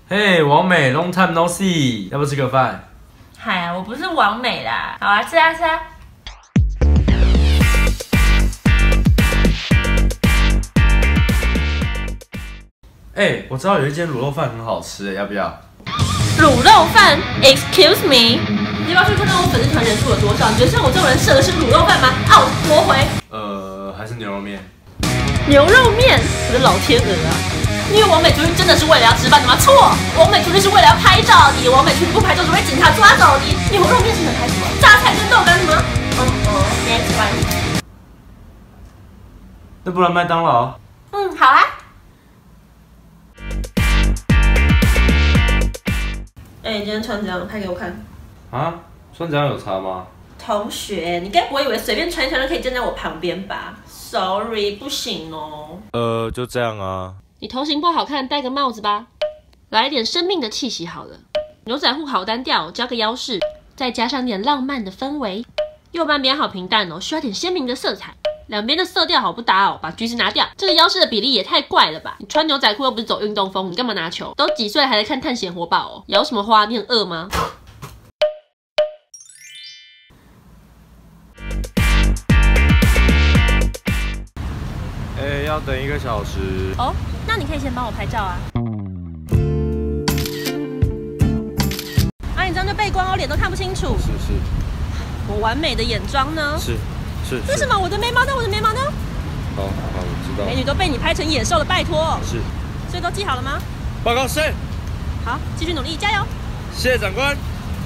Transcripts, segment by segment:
嘿，王美 ，Long time no see， 要不吃个饭？ 嗨，我不是王美啦。好啊，吃啊吃啊。 哎，我知道有一间卤肉饭很好吃，要不要？ 卤肉饭 ？Excuse me？ 你要不要去看看我粉丝团人数有多少？你觉得像我这种人适合吃卤肉饭吗？out，驳回。 还是牛肉面？ 牛肉面？我的老天鹅啊！你以为王美出去真的是为了要吃饭的吗？错，王美出去是为了要拍照的。王美出去不拍照，就被警察抓走的。牛肉面是能拍什么？榨菜跟豆干什么？Next one。 那不然麦当劳？ 好啊。你今天穿这样，拍给我看。 啊，穿这样有差吗？ 同学，你该不会以为随便穿一穿就可以站在我旁边吧 ？Sorry， 不行哦。 就这样啊。 你头型不好看，戴个帽子吧。来一点生命的气息好了。牛仔裤好单调，加个腰饰，再加上点浪漫的氛围。右半边好平淡哦，需要点鲜明的色彩。两边的色调好不搭哦，把橘子拿掉。这个腰饰的比例也太怪了吧！你穿牛仔裤又不是走运动风，你干嘛拿球？都几岁了还在看探险活宝哦？摇什么花？你很饿吗？ 要等1个小时。 哦，那你可以先帮我拍照啊。你这样就背光哦，脸都看不清楚。 是。 我完美的眼妆呢？ 是。 为什么我的眉毛呢？我的眉毛呢？ 好，我知道。 美女都被你拍成野兽了，拜托。 是。 所以都记好了吗？ 报告是。 好，继续努力，加油。 谢谢长官。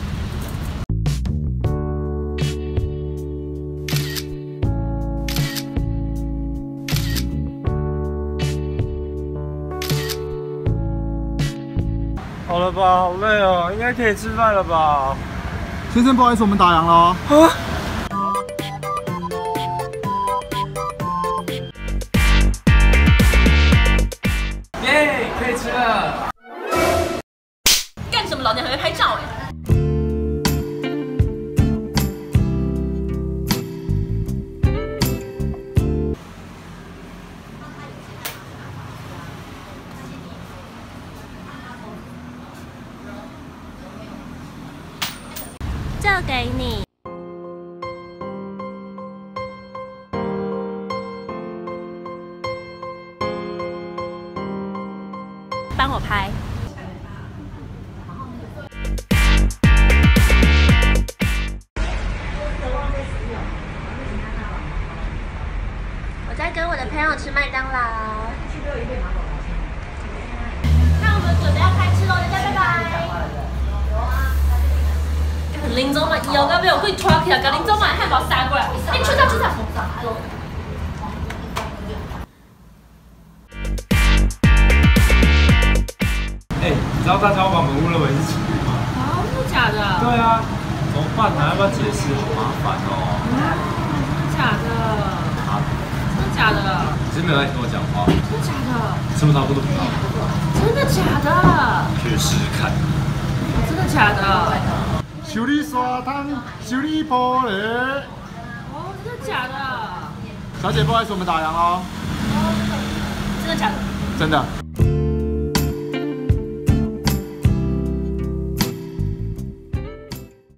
好了吧，好累哦，应该可以吃饭了吧？ 先生，不好意思，我们打烊了哦。 耶，可以吃了。 干什么？老娘还没拍照哎。这给你。帮我拍。我在跟我的朋友吃麦当劳。那我们准备要开吃喽，大家拜拜。林总嘛，以后到尾有可以拖起来，甲林总嘛汉堡杀过来。出走。 你知道大家把我们误认为是情侣吗？ 真的假的？ 对啊，怎么办呢？要不要解释？好麻烦哦。 真的假的？ 啊？ 真的假的？ 你是没有在跟我讲话？ 真的假的？ 吃不到不吐不到。 真的假的？ 去试试看。 真的假的？ 修理沙滩，修理玻璃。 真的假的？ 小姐，不好意思，我们打烊喽。 真的假的？ 真的。